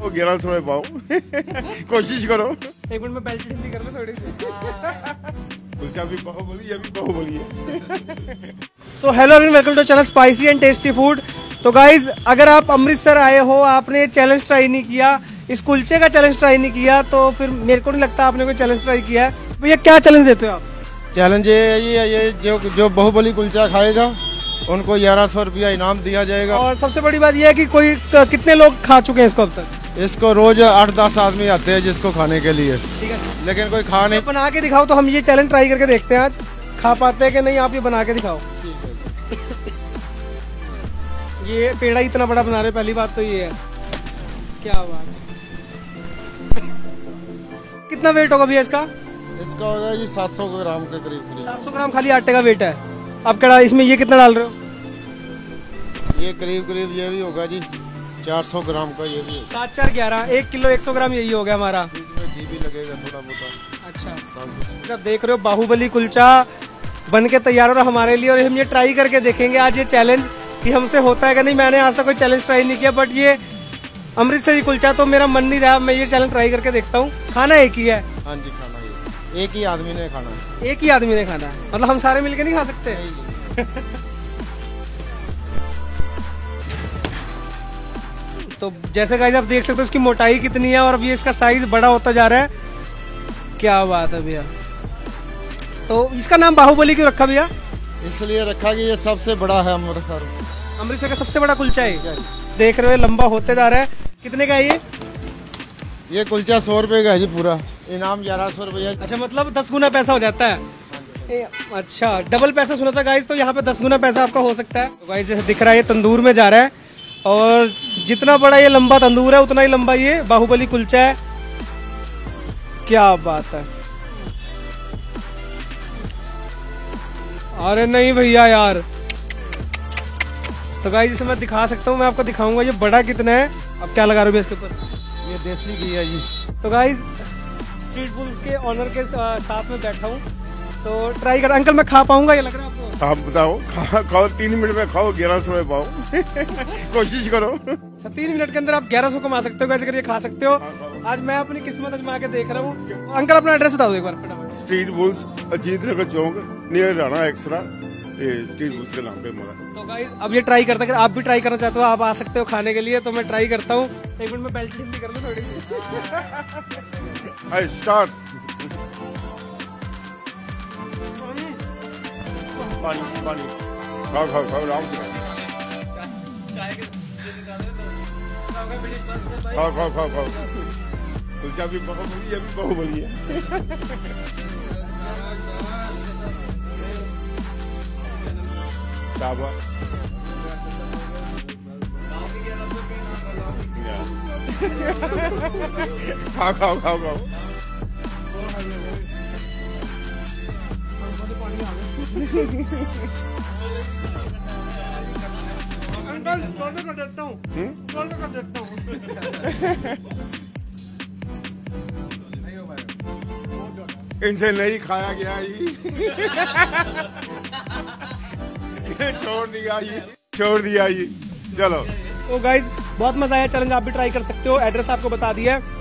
1100 में पाओ। कोशिश करो। एक मिनट में बेल्ट हिंदी कर लो थोड़ी सी। कुलचा भी बाहुबली, ये भी बाहुबली है। So hello everyone, welcome to channel spicy and tasty food. तो गाइज, अगर आप अमृतसर आए हो, आपने चैलेंज ट्राई नहीं किया, इस कुलचे का चैलेंज ट्राई नहीं किया, तो फिर मेरे को नहीं लगता आपने कोई चैलेंज ट्राई किया है। भैया क्या चैलेंज देते हो आप? चैलेंज ये जो बाहुबली कुलचा खाएगा उनको 1100 रुपया इनाम दिया जाएगा। और सबसे बड़ी बात यह है कि कोई कितने लोग खा चुके हैं इसको अब तक? इसको रोज 8-10 आदमी आते हैं जिसको खाने के लिए, ठीक है, लेकिन कोई खा नहीं। बना के दिखाओ तो हम ये चैलेंज ट्राई करके देखते हैं आज खा पाते हैं कि नहीं। आप ये बना के दिखाओ। ये पेड़ा इतना बड़ा बना रहे, पहली बात तो ये है। क्या बात है। कितना वेट होगा भैया इसका? इसका होगा जी 700 ग्राम के करीब। 700 ग्राम खाली आटे का वेट है। अब क्या इसमें ये कितना डाल रहे हो? ये करीब ये भी होगा जी 400 ग्राम का। ये भी 7-4-11 1 किलो 100 ग्राम यही हो गया हमारा। इसमें घी भी लगेगा थोड़ा बहुत। अच्छा, जब देख रहे हो बाहुबली कुलचा बन के तैयार हो रहा हमारे लिए, और हम ये ट्राई करके देखेंगे आज ये चैलेंज कि हमसे होता है कि नहीं। मैंने आज तक कोई चैलेंज ट्राई नहीं किया, बट ये अमृतसरी कुलचा तो मेरा मन नहीं रहा। मैं ये चैलेंज ट्राई करके देखता हूँ। खाना एक ही है? हाँ जी, खाना ये एक ही आदमी ने खाना है। एक ही आदमी ने खाना है, मतलब हम सारे मिलके नहीं खा सकते? तो जैसे गाइस आप देख सकते हो इसकी मोटाई कितनी है, और अब ये इसका साइज बड़ा होता जा रहा है। क्या बात है भैया। तो इसका नाम बाहुबली क्यों रखा भैया? इसलिए रखा कि ये सबसे बड़ा है अमृतसर का सबसे बड़ा कुलचा है। देख रहे हो लंबा होते जा रहा है। कितने का है ये कुलचा 100 रुपए का है जी पूरा। इनाम 1100 रुपया। अच्छा, मतलब 10 गुना पैसा हो जाता है। अच्छा, डबल पैसा सुना था गाइस, तो यहाँ पे 10 गुना पैसा आपका हो सकता है। तो गाइस जैसे दिख रहा है ये तंदूर में जा रहा है, और जितना बड़ा ये लंबा तंदूर है उतना ही लंबा ये बाहुबली कुलचा है। क्या बात है। अरे नहीं भैया यार। तो गाइस इसे मैं दिखा सकता हूँ, मैं आपको दिखाऊंगा ये बड़ा कितना है। अब क्या लगा रहे हो इसके ऊपर? ये देसी घी है जी। तो गाइस स्ट्रीट फूड के ऑनर के साथ में बैठा हूँ, तो ट्राई कर। अंकल मैं खा पाऊंगा ये लग रहा है आपको? आप बताओ। खाओ 3 मिनट में खाओ, 1100 में पाओ। कोशिश करो। अच्छा, 3 मिनट के अंदर आप 1100 कमा सकते हो। कैसे करके खा सकते हो? आज मैं अपनी किस्मत आजमा के देख रहा हूँ। अंकल अपना एड्रेस बता दो एक बार फटाफट। Street bulls, Ajit Nagar Chowk, near Rana extra, street bulls के नाम पे हमारा। तो गाइस अब ये ट्राई करता है। अगर आप भी ट्राई करना चाहते हो आप आ सकते हो खाने के लिए। तो मैं ट्राई करता हूँ। एक मिनट में बेल्ट हिंदी कर लो थोड़ी सी। I start. पानी खाओ आराम से खाओ। कुलचा भी बाहुबली, ये भी बाहुबली है। डाबा खाओ। अंकल शोल्डर कर देता हूँ। इनसे नहीं खाया गया ये। छोड़ दिया ये। चलो। तो गाइज बहुत मजा आया। चैलेंज आप भी ट्राई कर सकते हो। एड्रेस आपको बता दिया है।